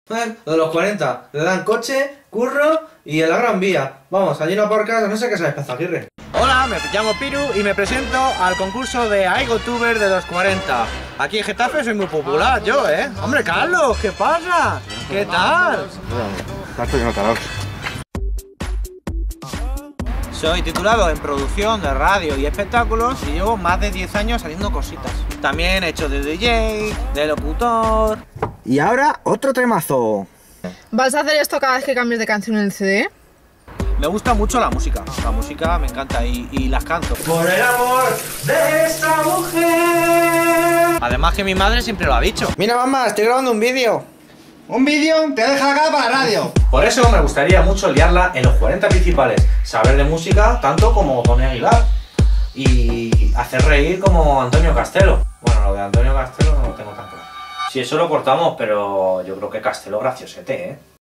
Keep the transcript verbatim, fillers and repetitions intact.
Eh, Lo de los cuarenta, le dan coche, curro y en la Gran Vía. Vamos, allí no por casa, no sé qué sabes, Pezaguirre. Hola, me llamo Piru y me presento al concurso de iGoTuber de los cuarenta. Aquí en Getafe soy muy popular, yo, ¿eh? Hombre, Carlos, ¿qué pasa? ¿Qué tal? Estoy notado. Soy titulado en producción de radio y espectáculos y llevo más de diez años haciendo cositas. También he hecho de D J, de locutor... Y ahora, otro temazo. ¿Vas a hacer esto cada vez que cambies de canción en el C D? Me gusta mucho la música, la música me encanta y, y las canto. Por el amor de esta mujer. Además que mi madre siempre lo ha dicho. Mira, mamá, estoy grabando un vídeo. Un vídeo te deja acá para la radio. Por eso me gustaría mucho liarla en los cuarenta principales, saber de música tanto como Tony Aguilar y hacer reír como Antonio Castelo. Bueno, lo de Antonio Castelo no lo tengo tan claro. Si eso lo cortamos, pero yo creo que Castelo graciosete, ¿eh?